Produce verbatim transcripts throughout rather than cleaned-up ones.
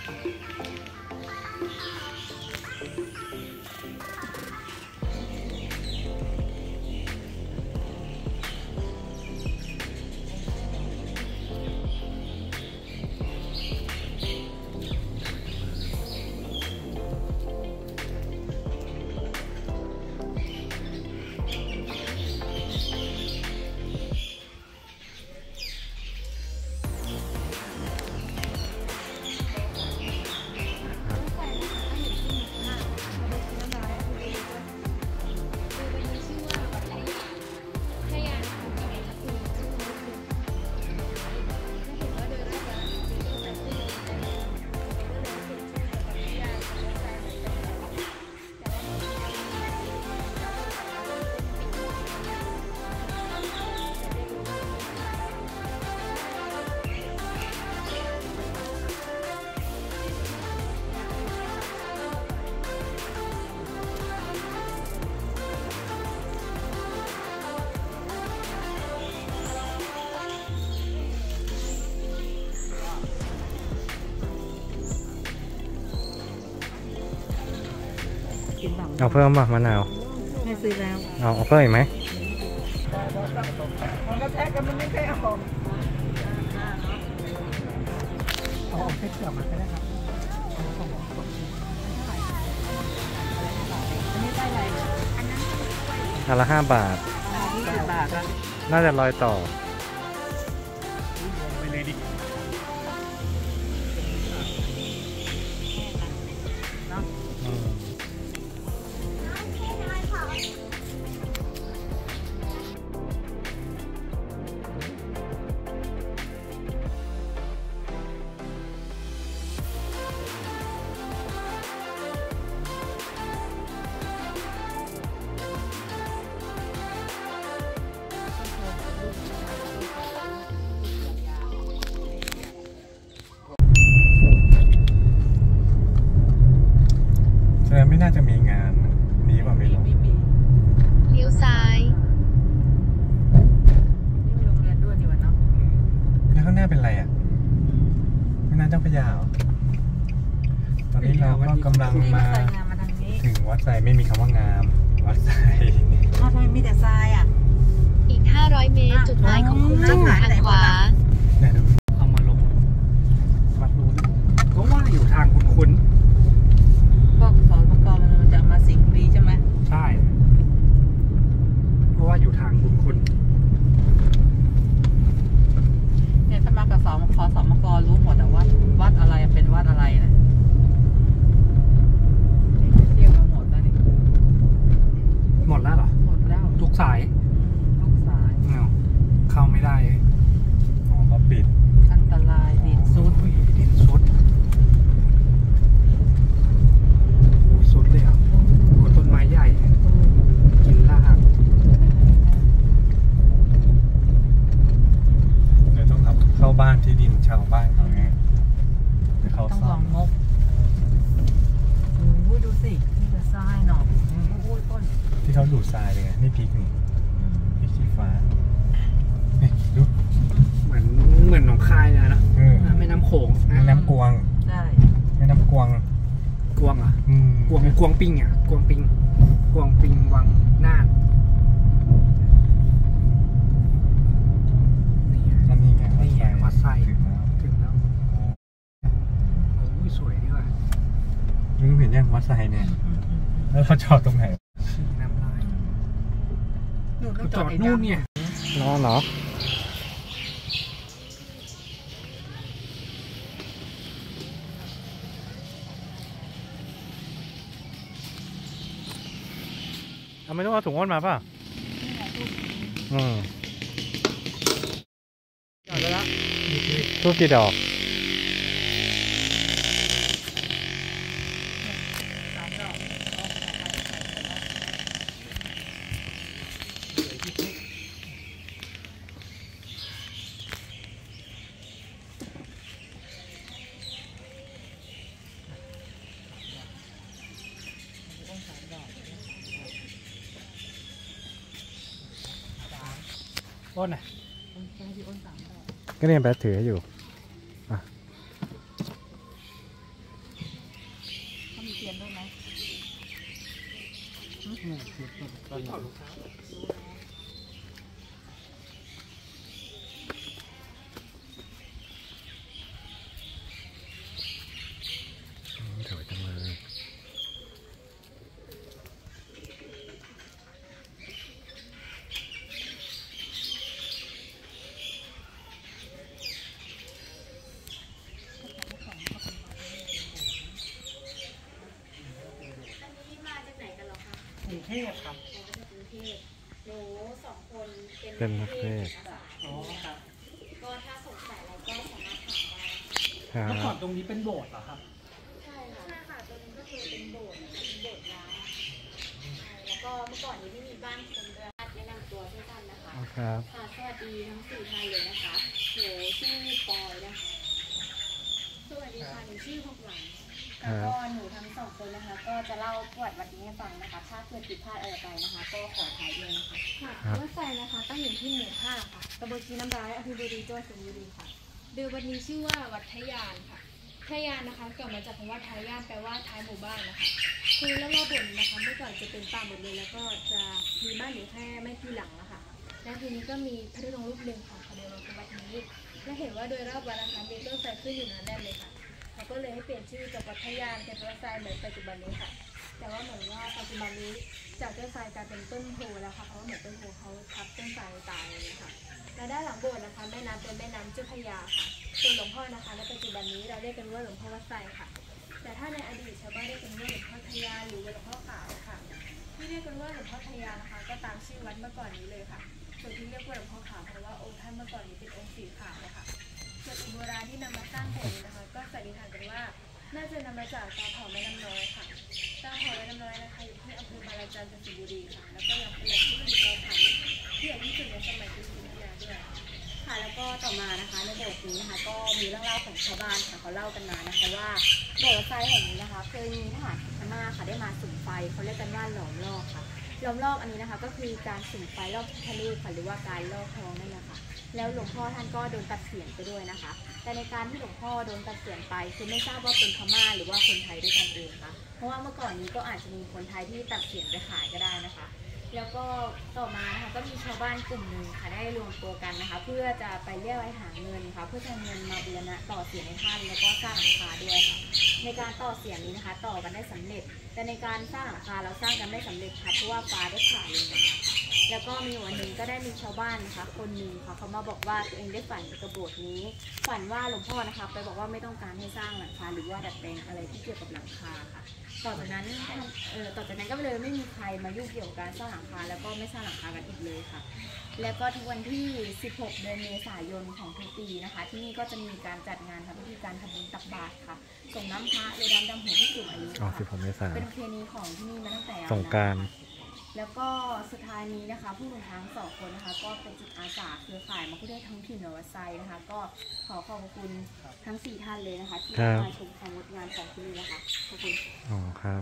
เอาเพิ่มป่ะมะนาวไม่ซื้อแล้วเอาเอาเพิ่มอีกไหมมันก็แทกกันมันไม่แค่เอาของเอาแค่เกลือมาก็ได้ครับอันนี้ได้ไรอันนั้นอันละห้าบาทยี่สิบบาทครับน่าจะลอยต่อไปเลยดิไม่น่าจะมีงานมีป่ะไม่รู้เลี้ยวซ้ายนี่มีโรงเรียนด้วยนี่วะเนาะแล้วข้างหน้าเป็นอะไรอ่ะแม่น้ำเจ้าพระยาตอนนี้เราก็กำลังมาถึงวัดไซไม่มีคำว่างามวัดไซอ้าวทำไมมีแต่ทรายอ่ะอีกห้าร้อยเมตรจุดหมายของคุณจะอยู่ทางขวาเนี่ยดูเอามาลงวัดรู้ก็ว่าอยู่ทางคุ้นพวกสอนประกอบมันจะมาสิงห์บุรีใช่ไหมใช่เพราะว่าอยู่ทางบุญคุณเนี่ยถ้ามากับสอนขอสอนมกรู้หมดแต่ว่าวัดอะไรเป็นวัดอะไรนะเที่ยวมาหมดแล้วนี่หมดแล้วเหรอหมดแล้วทุกสายทุกสายเข้าไม่ได้อ๋อเขาปิดอันตรายดินซุดดินซุดสุดเลยอ่ะต้นไม้ใหญ่กินรากเดี๋ยวต้องขับเข้าบ้านที่ดินชาวบ้านเขาไงเขาต้องลองงบโอ้ยดูสินี่จะทรายหนอโอ้ยต้นที่เขาดูดทรายเลยไงนี่พริกนี่พริกชี้ฟ้านี่ดูเหมือนเหมือนหนองคายเลยนะแม่น้ำโขงแม่น้ำกวงใช่แม่น้ำกวงกวงอ่ะกวงกวงปิงอ่ะกวงปิงกวงปิงวังน่านนี่นี่ไงนี่ไงวัดไซถึงแล้วถึงแล้วโอ้ยสวยดีว่ะรู้เห็นยังวัดไซเนี่ยแล้วเขาจอดตรงไหนชี้น้ำลายจอดนู่นเนี่ยนอนเหรอทำไมต้องเอาถุงอ้นมาป่ะอืมจอดแล้วทุกกี่ดอกอ้นอ่ะก็เนี่ยแบทถืออยู่อ่ะเนี่ยคือตอนนี้สวยจังเลยกรุงเทพครับหนูสองคนเป็นเป็นนักเทศอ๋อครับก็ถ้าสงสัยอะไรก็สามารถถามได้ครัเมื่อก่อนบตรงนี้เป็นโบสถ์เหรอครับใช่ค่ะใช่ค่ะตัวนี้ก็คือเป็นโบสถ์นะคะเป็นโบสถ์ร้างแล้วก็เมื่อก่อนนี้ไม่มีบ้านคนด้วยแนะนำตัวสั้นๆนะคะครับค่ะสวัสดีทั้งสี่ท่านเลยนะคะหนูชื่อปอยนะคะสวัสดีค่ะหนูชื่อพกหวังแล้วก็หนูทั้งสองคนนะคะ ก็จะเล่าประวัติวันนี้ให้ฟังนะคะ ถ้าเกิดผิดพลาดอะไรไปนะคะ ก็ขออภัยด้วยนะคะค่ะวัดไซนะคะตั้งอยู่ที่หมู่ห้าค่ะตำบลชีน้ำร้ายอำเภอบุรีจังหวัดสิงห์บุรีค่ะโดยวันนี้ชื่อว่าวัดทะยานค่ะทะยานนะคะเกิดมาจากคำว่าทายานแปลว่าท้ายหมู่บ้านนะคะคือรอบๆบนนะคะเมื่อก่อนจะเป็นป่าหมดเลยแล้วก็จะมีบ้านอยู่แค่ไม่กี่หลังนะคะและทีนี้ก็มีพระธุดงค์รูปหนึ่งค่ะเขาเดินมาที่วัดนี้และเห็นว่าโดยรอบวัดนะคะมีต้นไทรขึ้นอยู่หนาแน่นเลยค่ะเขาก็เลยให้เปลี่ยนชื่อจากวัดทะยานเป็นวัดไซเหมือนปัจจุบันนี้ค่ะแต่ว่าเหมือนว่าปัจจุบันนี้จากต้นไทรกลายเป็นต้นโพแล้วค่ะเพราะว่าเหมือนต้นโพเขาทับต้นไทรตายเลยค่ะและด้านหลังโบสถ์นะคะแม่น้ำเป็นแม่น้ำเจ้าพระยาค่ะส่วนหลวงพ่อนะคะในปัจจุบันนี้เราเรียกกันว่าหลวงพ่อวัดไซค่ะ แต่ถ้าในอดีตชาวบ้านเรียกกันว่าหลวงพ่อทะยานหรือว่าหลวงพ่อขาวค่ะที่เรียกกันว่าหลวงพ่อทะยานนะคะก็ตามชื่อวัดเมื่อก่อนนี้เลยค่ะส่วนที่เรียกว่าหลวงพ่อขาวเพราะว่าองค์ท่านเมื่อก่อนนี้เป็นองค์สีขาวนะคะส่วนอิฐโบราณที่นำมาสร้างโบสถ์นี้นะคะก็สันนิษฐานกันว่าน่าจะนำมาจากตาเผาแม่น้ำน้อยค่ะตาเผาแม่น้ำน้อยนะคะอยู่ที่อำเภอบางระจันจังหวัดสิงห์บุรีค่ะแล้วก็ยังเป็นแหล่งที่ผลิตเตาเผาที่ใหญ่ที่สุดในสมัยกรุงศรีอยุธยาด้วยค่ะแล้วก็ต่อมานะคะในโบสถ์นี้นะคะก็มีเรื่องเล่าของชาวบ้านค่ะเขาเล่ากันมานะคะว่าโบสถ์ไซแห่งนี้นะคะเคยมีทหารพม่าค่ะได้มาสุมไฟเขาเรียกกันว่าหลอมลอกค่ะหลอมลอกอันนี้นะคะก็คือการสุมไฟรอบทะเลค่ะหรือว่าการลอกคลองนั่นแหละค่ะแล้วหลวงพ่อท่านก็โดนตัดเสียนไปด้วยนะคะแต่ในการที่หลวงพ่อโดนตัดเสียนไปคือไม่ทราบว่าเป็นพม่าหรือว่าคนไทยด้วยกันเองค่ะเพราะว่าเมื่อก่อนนี้ก็อาจจะมีคนไทยที่ตัดเสียนไปขายก็ได้นะคะแล้วก็ต่อมานะคะก็มีชาวบ้านกลุ่มหนึ่งค่ะได้รวมตัวกันนะคะเพื่อจะไปเรียกไว้หาเงินค่ะเพื่อจะเงินมาบูรณะต่อเสียนในท่านแล้วก็สร้างหลังคาด้วยค่ะในการต่อเสียนนี้นะคะต่อกันได้สำเร็จแต่ในการสร้างหลังคาเราสร้างกันไม่สำเร็จค่ะเพราะว่าฟ้าได้ผ่าลงมาค่ะแล้วก็มีวันหนึ่งก็ได้มีชาวบ้านนะคะคนหนึ่งค่ะเขามาบอกว่าตัวเองได้ฝันกับโบสถ์นี้ฝันว่าหลวงพ่อนะคะไปบอกว่าไม่ต้องการให้สร้างหลังคาหรือว่าดัดแปลงอะไรที่เกี่ยวกับหลังคาค่ะต่อจากนั้นเอ่อต่อจากนั้นก็เลยไม่มีใครมายุ่งเกี่ยวกับการสร้างหลังคาแล้วก็ไม่สร้างหลังคากันอีกเลยค่ะแล้วก็ทุกวันที่สิบหกเดือนเมษายนของทุกปีนะคะที่นี่ก็จะมีการจัดงานทำพิธีการทำบุญตักบาตรค่ะส่งน้ำพระหรือน้ำดำหัวที่สูงอายุอ๋อค่ะสิบหกเมษายนเป็นประเพณีของที่นี่มาตั้งแต่สงกรานต์แล้วก็สุดท้ายนี้นะคะผู้หนุ่มทั้งสองคนนะคะก็เป็นจิตอาสาเครือข่ายมาคุเทศท้องถิ่นนวัดไซนะคะก็ขอขอบคุณทั้งสี่ท่านเลยนะคะที่มาชมความงดงามของที่นี่นะคะขอบคุณอ๋อครับ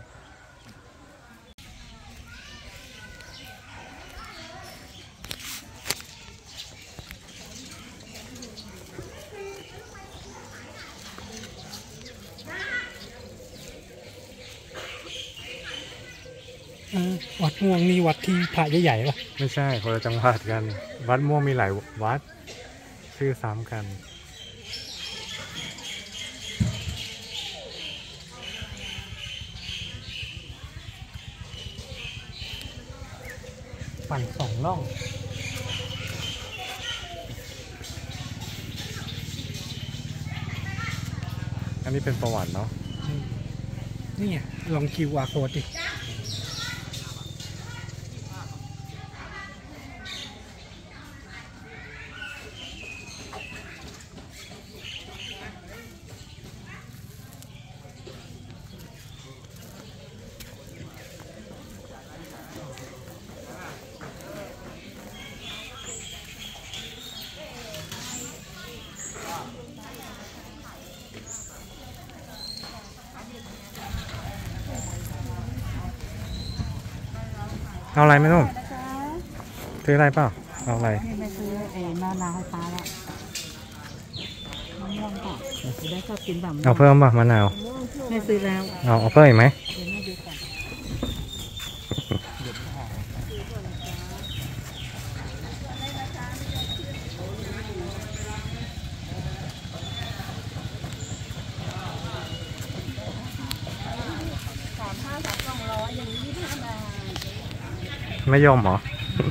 วัดม่วงนี่วัดที่พระใหญ่ๆป่ะไม่ใช่คนละจังหวัดกัน วัดม่วงมีหลายวัด ชื่อซ้ำกันปั่นสองล่องอันนี้เป็นประวัติเนาะนี่ไงลองคิวอาร์โค้ดดิเอาอะไรไหมนุ่มซื้ออะไรเปล่า เอาอะไรไปซื้อเอ็นมะนาวไฟฟ้าแล้วมะม่วงก่อนจะได้ชอบกินแบบเอาเพิ่มป่ะมะนาวไม่ซื้อแล้วเอาเอาเพิ่มอีกไหมเดี๋ยวแม่ดูก่อนสามกล่องร้อยอย่างนี้ยี่สิบห้าบาทไม่ยอมเหรอ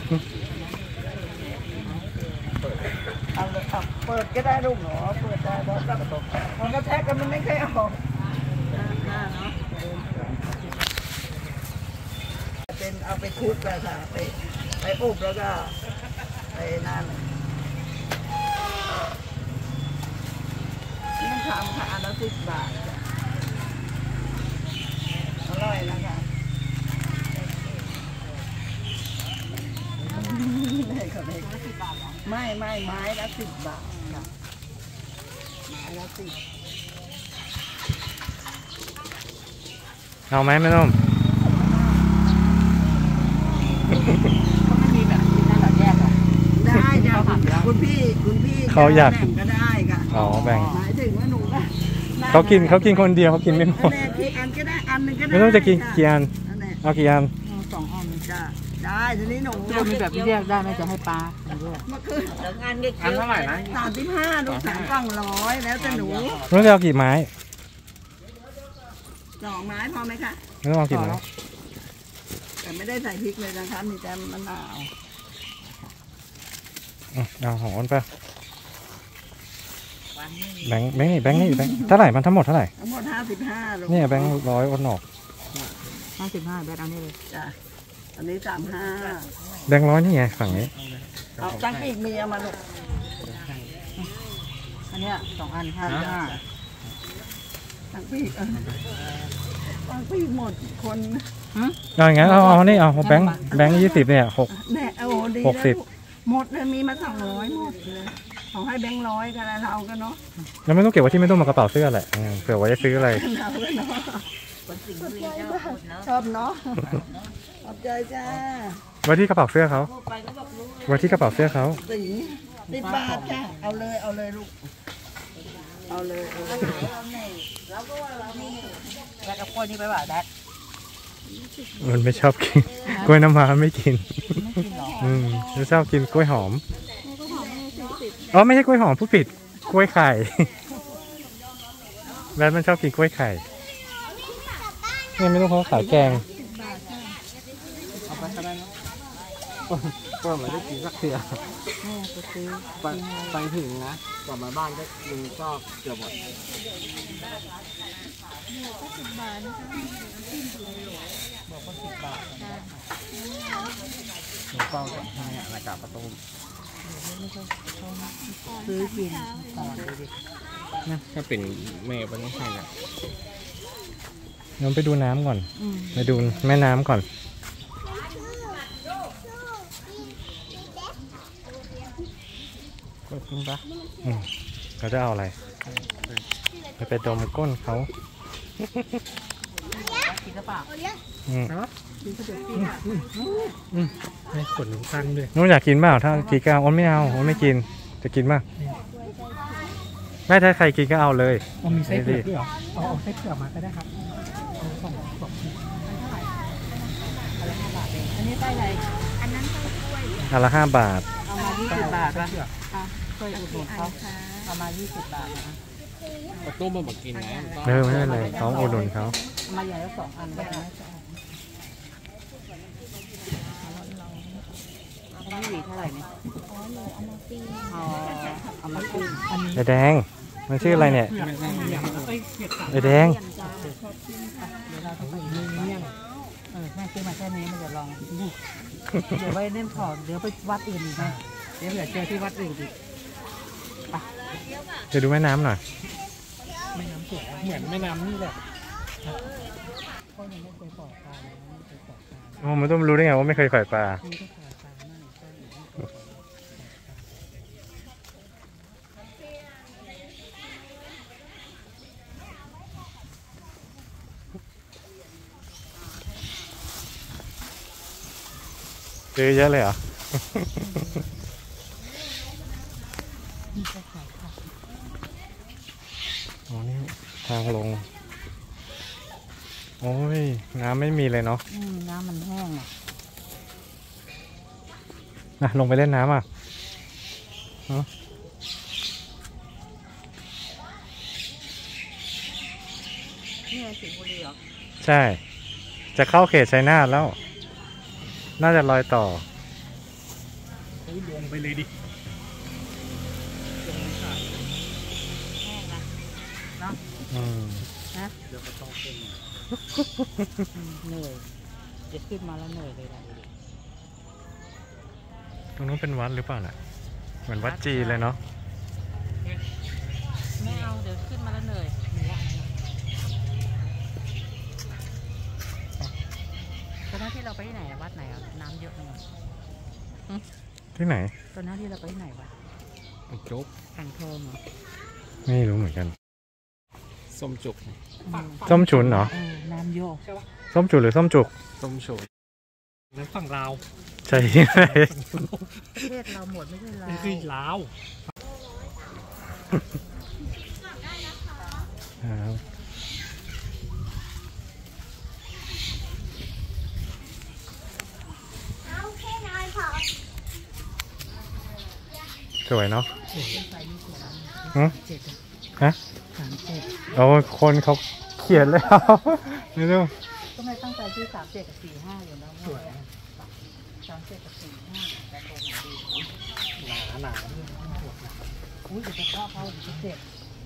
เอาเลยเอาเปิดก็ได้ลูกเหรอเปิดได้แล้วก็มันก็แทกกันมันไม่เคยออกหน้าเนาะเป็นเอาไปคลุกแล้วค่ะไปไปอบแล้วก็ไปนั่นนี่ทำค่ะอันละสิบบาทอร่อยนะคะไม่ไม่ไม้ละสิบบาทค่ะไม้ละสิบเอาไหมแม่นุ่มเขาไม่มีแบบนี้นะเราแยกอ่ะได้จ้ะคุณพี่คุณพี่เขาอยากแบ่งก็ได้ค่ะอ๋อแบ่งหมายถึงว่าหนูก็เขากินเขากินคนเดียวเขากินไม่หมดอันนี้กี่อันก็ได้อันหนึงก็ได้ไม่ต้องจะกินกี่อันอันนี้เอากี่อันสองอันจ้ะได้ทีนี้หนูจะมีแบบแยกได้ไหมจะให้ปลาด้วยเมื่อคืนสองอันเด็กอันเท่าไหร่นะสามสิบห้าลูกสามกล่องร้อยแล้วแต่หนูไม่ต้องเอากี่ไม้สองไม้พอไหมคะไม่ต้องเอากี่ไม้แต่ไม่ได้ใส่พริกเลยนะคะมีแต่มะนาวอืมเอาหอมไปแบงค์แบงค์นี่แบงค์นี่แบงค์เท่าไหร่มันทั้งหมดเท่าไหร่ทั้งหมดห้าสิบห้าลูกเนี่ยแบงค์ร้อยอ้นออกห้าสิบห้าแบทเอานี่เลยจ้ะอันนี้สามห้าแบงค์ร้อยนี่ไงฝั่งนี้เอาตั้งปีกมีเอามาลูกอันเนี้ยสองอันห้าสิบห้าตั้งปีกเออตั้งปีกหมดคนเอาอย่างงั้นเอาเอานี่เอาแบงค์แบงค์ยี่สิบเนี่ยหกแน่โอ้ดีหกสิบแล้วหมดเลยมีมาสองร้อยหมดเลยเขาให้แบงค์ร้อยกันแล้วเราก็เนาะแล้วไม่ต้องเก็บไว้ที่ไม่ต้องมากระเป๋าเสื้อแหละอืมเผื่อไว้จะซื้ออะไรเราก็เนาะชอบเนาะขอบใจจ้าไว้ที่กระเป๋าเสื้อเขาไว้ที่กระเป๋าเสื้อเขาสิงสิบบาทจ้ะเอาเลยเอาเลยลูกเอาเลยเอาเลยแบทเอากล้วยนี่ไปว่าแบทมันไม่ชอบกินกล้วยน้ำว้าไม่กินอืมมันชอบกินกล้วยหอมอ๋อไม่ใช่กล้วยหอมผู้ผิดกล้วยไข่แบทมันชอบกินกล้วยไข่เนี่ยไม่ต้องเขาขายแกงเอาไปก็ได้นะก็ไม่ได้กินสักเถื่อไปไปถึงนะกลับมาบ้านก็ลุงก็เกือบหมด เฝ้ากับให้อากาศประตูซื้อกินนะถ้าเป็นแม่เป็นต้องให้นะงั้นไปดูน้ำก่อนไปดูแม่น้ำก่อนก็กินปะอืมเขาจะเอาอะไรไปไปดมก้นเขากินหรือเปล่าอืมให้ขนตั้งด้วยนุ่นอยากกินเปล่าถ้ากีก้าอ้นไม่เอาอ้นไม่กินจะกินป่ะแม่ถ้าใครกินก็เอาเลยอ๋อมีไส้เผือกด้วยเหรอเอาเอาไส้เผือกมาก็ได้ครับเอาสองสองชิ้นอันนี้ไส้อะไรอันนั้นไส้กล้วยอันละห้าบาทเอามายี่สิบบาทป่ะช่วยอุดหนุนเขาเอามายี่สิบบาทนะกระตุ้มมาบอกกินนะเออไม่ได้เลยเขาอุดหนุนเขาเอามาอย่างละสองอันได้ไหมอันนี้หวีเท่าไหร่เนี่ยอ๋อหนูเอามาตีเอาเอามาปิ้งอันนี้ไอแดงมันชื่ออะไรเนี่ยไอแดงเดี๋ยวเราต้องไปเมี่ยงเออแม่ซื้อมาแค่นี้มันจะลองเดี๋ยวไว้เน่นถอดเดี๋ยวไปวัดอื่นอีกนะเดี๋ยวเผื่อเจอที่วัดอื่นอีกจะดูแม่น้ำหน่อยแม่น้ำสวยเหมือนแม่น้ำนี่แหละก็ยังไม่เคยปล่อยปลาเลยไม่เคยปล่อยปลาโอ้มันต้องรู้ได้ไงว่าไม่เคยปล่อยปลานี่ก็ปล่อยปลานั่นก็อยู่ซื้อเยอะเลยเหรอนี่ก็ขายค่ะอ๋อนี่ทางลงโอ้ยน้ำไม่มีเลยเนาะอืมน้ำมันแห้งอ่ะอ่ะลงไปเล่นน้ำอ่ะฮะนี่สิงห์บุรีเหรอใช่จะเข้าเขตชัยนาทแล้ว น่าจะรอยต่อลงไปเลยดิแห้งนะเนาะอืมนะเดี๋ยวก็ต้องขึ้นเหนื่อยจะขึ้นมาแล้วเหนื่อยเลยนะตรงนู้นเป็นวัดหรือเปล่าน่ะเหมือนวัดจีนเลยเนาะไม่เอาเดี๋ยวขึ้นมาแล้วเหนื่อยตอนนั้นที่เราไปที่ไหนวัดไหนอ่ะน้ำเยอะเลยที่ไหนตอนนั้นที่เราไปที่ไหนวะโจ๊กแข่งทองเหรอไม่รู้เหมือนกันส้มจุกส้มฉุนเหรอเออน้ำเยอะส้มจุนหรือส้มจุกส้มฉุกนั่นฝั่งลาวใช่ที่ไหนประเทศเราหมดไม่ใช่เรานี่คือลาวครับ สวยเนาะฮะเจ็ดอะฮะสามเจ็ดโอ้คนเขาเขียนแล้วนี่ดูก็ไม่ตั้งใจชื่อสามเจ็ดกับสี่ห้าอยู่แล้วสวยสามเจ็ดกับสี่ห้าแต่ตรงไหนดีหนาหนาอุ้ยเดี๋ยวจะเข้าเข้าเดี๋ยวจะเจ็บ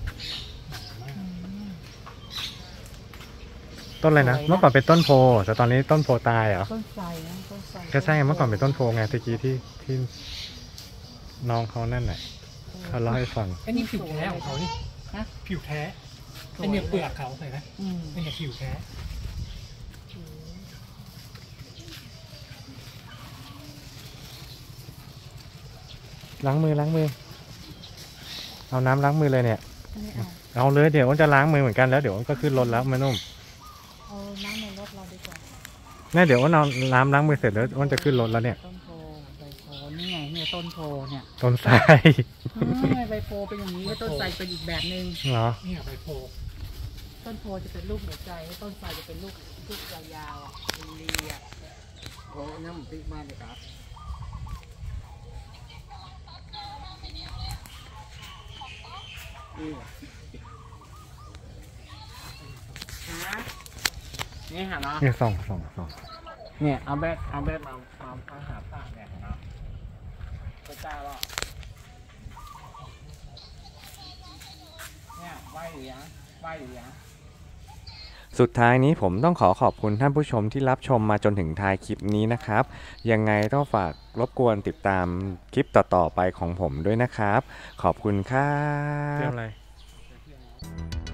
ต้นอะไรนะ เมื่อก่อนเป็นต้นโพแต่ตอนนี้ต้นโพตายเหรอต้นไทรนะต้นไทรก็ใช่ไงเมื่อก่อนเป็นต้นโพไงตะกี้ที่ที่น้องเขานั่นแหละเขาเล่าให้ฟังไอ้นี่ผิวแท้ของเขานี่ผิวแท้ไอ้เนี่ยเปลือกเขาใส่นะอืมไอ้เนี่ยผิวแท้ล้างมือล้างมือ เอาน้ำล้างมือเลยเนี่ยอันนี้เอาเอาเลยเดี๋ยวอ้นจะล้างมือเหมือนกันแล้วเดี๋ยวอ้นก็ขึ้นรถแล้วแม่นุ่มเอาน้ำในรถเราดีกว่าเนี่ยเดี๋ยวอ้นเอาน้ำล้างมือเสร็จแล้วอ้นจะขึ้นรถแล้วเนี่ยต้นโพใบโพนี่ไงเนี่ยต้นโพเนี่ยต้นไทรนี่ไงใบโพเป็นอย่างนี้ต้นไทรเป็นอีกแบบหนึ่งเหรอเนี่ยใบโพต้นโพจะเป็นลูกหัวใจต้นไทรจะเป็นลูกลูกยาวๆอ่ะลีๆอ่ะโอ้น้ำพริกมากเลยครับนี่หาเนาะเนี่ยส่องส่องส่องเนี่ยเอาเบ็ดเอาเบ็ดมามามาหาปลาเนี่ยเนาะก็จ้าหรอเนี่ยไหวหรือยังไหวหรือยังสุดท้ายนี้ผมต้องขอขอบคุณท่านผู้ชมที่รับชมมาจนถึงท้ายคลิปนี้นะครับ ยังไงต้องฝากรบกวนติดตามคลิปต่อๆไปของผมด้วยนะครับ ขอบคุณครับเรื่องอะไร